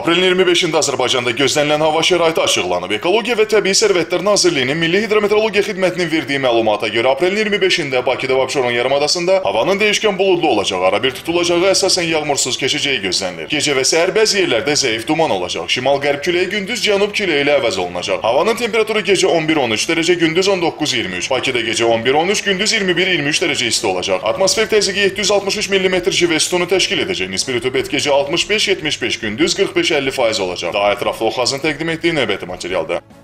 Aprelin 25-də Azərbaycanda gözlənilən hava şəraiti açıqlanıb. Ekologiya və Təbii Sərvətlər Nazirliyinin Milli Hidrometeorologiya Xidmətinin verdiyi məlumata görə aprelin 25-də Bakıda və Abşeron yarımadasında havanın dəyişkən buludlu olacağı, arabir tutulacağı, əsasən yağmursuz keçəcəyi gözlənilir. Gecə və səhər bəzi yerlərdə zəif duman olacaq. Şimal-qərb küləyi gündüz cənub küləyi ilə əvəz olunacaq. Havanın temperaturu gecə 11-13 dərəcə, gündüz 19-23. Bakıda gecə 11-13, gündüz 21-23 dərəcə isti olacaq. Atmosfer təzyiqi 763 mm civə sütunu təşkil edəcək. Nisbi rütubət gecə 65-75, gündüz 45-50% olacaq. Daha ətraflı Oxazın təqdim etdiyi növbəti materialda.